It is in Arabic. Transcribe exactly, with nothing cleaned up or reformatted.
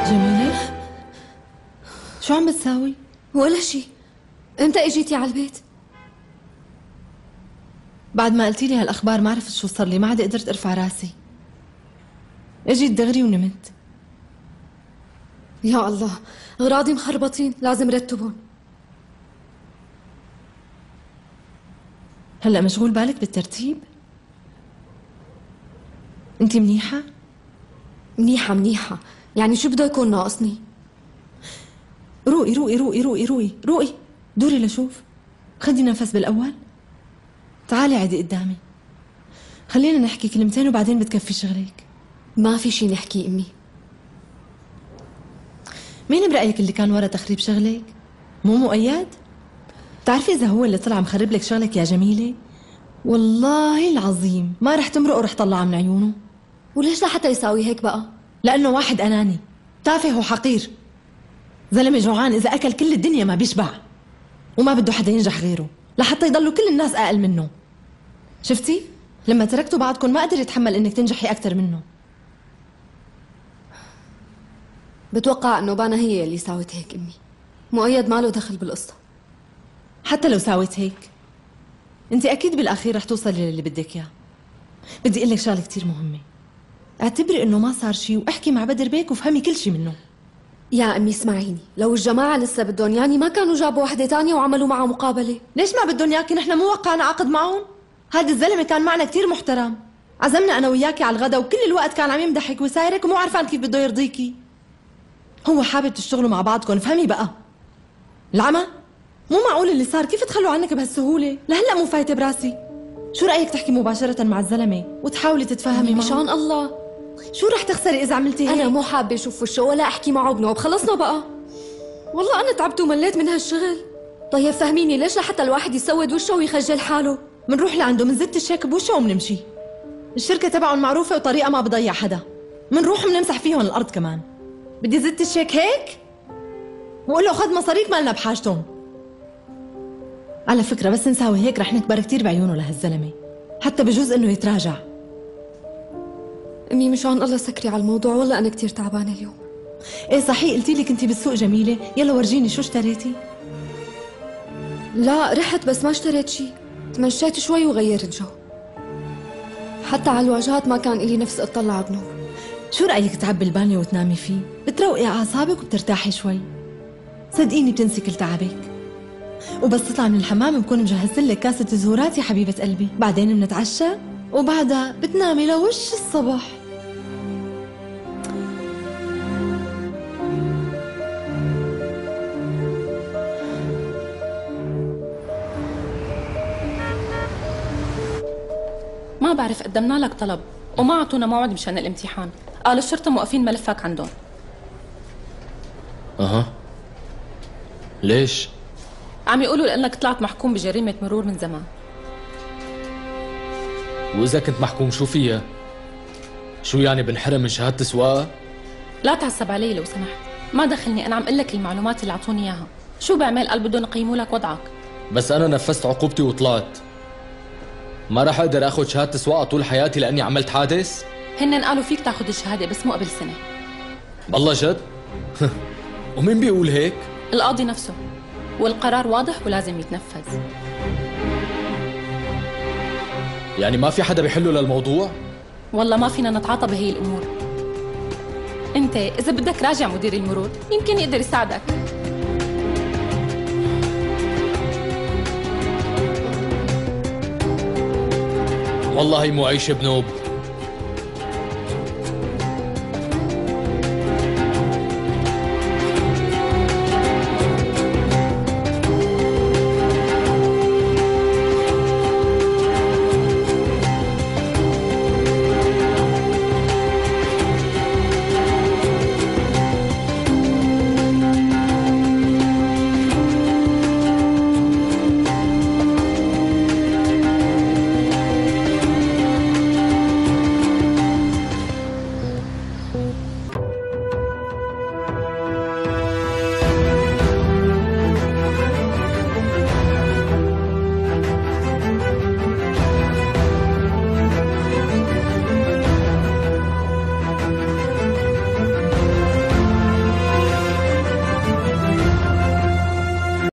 جميلة، شو عم بتساوي؟ ولا شي. امتى اجيتي على البيت؟ بعد ما قلتي لي هالاخبار ما عرفت شو صار لي، ما عاد قدرت ارفع راسي. اجيت دغري ونمت. يا الله، اغراضي مخربطين، لازم رتبهم. هلا مشغول بالك بالترتيب؟ انتي منيحة؟ منيحة منيحة، يعني شو بده يكون ناقصني؟ روقي روقي روقي روقي روقي روقي، دوري لشوف. خدي نفس بالاول. تعالي عادي قدامي، خلينا نحكي كلمتين وبعدين بتكفي شغلك. ما في شي نحكي امي. مين برأيك اللي كان ورا تخريب شغلك؟ مو مؤيد؟ بتعرفي إذا هو اللي طلع مخرب لك شغلك يا جميلة؟ والله العظيم ما رح تمرق ورح طلعها من عيونه. وليش لحتى يساوي هيك بقى؟ لأنه واحد أناني تافه وحقير، زلمة جوعان إذا أكل كل الدنيا ما بيشبع، وما بده حدا ينجح غيره لحتى يضلوا كل الناس أقل منه. شفتي؟ لما تركتوا بعضكم ما قدر يتحمل إنك تنجحي أكتر منه. بتوقع انه بانا هي اللي ساوت هيك امي. مؤيد ما له دخل بالقصة. حتى لو ساويت هيك انت اكيد بالاخير رح توصلي للي بدك اياه. بدي اقول لك شغله كثير مهمه، اعتبري انه ما صار شيء واحكي مع بدر بيك وفهمي كل شيء منه. يا امي اسمعيني، لو الجماعة لسه بدهم ياني ما كانوا جابوا وحدة تانية وعملوا معها مقابلة. ليش ما بدهم ياكي؟ نحن مو وقعنا عقد معهم؟ هذا الزلمه كان معنا كثير محترم، عزمنا انا وياكي على الغداء وكل الوقت كان عم يمدحك وسايرك ومو عرفان كيف بده يرضيكي. هو حابب تشتغلوا مع بعضكم، فهمي بقى. العمى مو معقول اللي صار، كيف تخلوا عنك بهالسهوله؟ لهلا مو فايته براسي. شو رايك تحكي مباشره مع الزلمه وتحاولي تتفاهمي معه؟ مشان الله، شو رح تخسري اذا عملتي هيك؟ انا مو حابه اشوف وشه ولا احكي معه بنوب. خلصنا بقى، والله انا تعبت ومليت من هالشغل. طيب فهميني، ليش لحتى الواحد يسود وشه ويخجل حاله؟ منروح لعنده منزت الشيك بوشه ومنمشي. الشركه تبعهم معروفه وطريقه ما بضيع حدا. منروح ومنمسح فيهم الارض كمان. بدي زت الشيك هيك وقول له خذ مصاريك مالنا بحاجتهم. على فكره بس نساوي هيك رح نكبر كثير بعيونه لهالزلمه، حتى بجوز انه يتراجع. امي مشان الله سكري على الموضوع، والله انا كثير تعبانه اليوم. ايه صحيح، قلتي لي كنتي بالسوق جميله، يلا ورجيني شو اشتريتي؟ لا رحت بس ما اشتريت شيء، تمشيت شوي وغيرت جو. حتى على الواجهات ما كان إلي نفس اطلع بنور. شو رأيك تعبي البانيو وتنامي فيه؟ بتروقي أعصابك وبترتاحي شوي. صدقيني بتنسي كل تعبك. وبس تطلع من الحمام بكون مجهزت لك كاسة زهورات يا حبيبة قلبي، بعدين بنتعشى وبعدها بتنامي لوش الصبح. ما بعرف، قدمنا لك طلب وما اعطونا موعد مشان الامتحان، قالوا الشرطة موقفين ملفك عندهم. اها ليش؟ عم يقولوا لانك طلعت محكوم بجريمة مرور من زمان. واذا كنت محكوم شو فيها؟ شو يعني بنحرم من شهادة سواقة؟ لا تعصب علي لو سمحت، ما دخلني، انا عم اقول لك المعلومات اللي اعطوني اياها. شو بعمل؟ قال بدهم يقيموا لك وضعك. بس انا نفذت عقوبتي وطلعت، ما راح اقدر اخذ شهادة سواقة طول حياتي لاني عملت حادث؟ هن قالوا فيك تاخذ الشهادة بس مو قبل سنة. بالله جد؟ ومين بيقول هيك؟ القاضي نفسه، والقرار واضح ولازم يتنفذ. يعني ما في حدا بيحله للموضوع؟ والله ما فينا نتعاطى بهي الامور. انت اذا بدك راجع مدير المرور يمكن يقدر يساعدك. والله هي مو عيشة بنوب.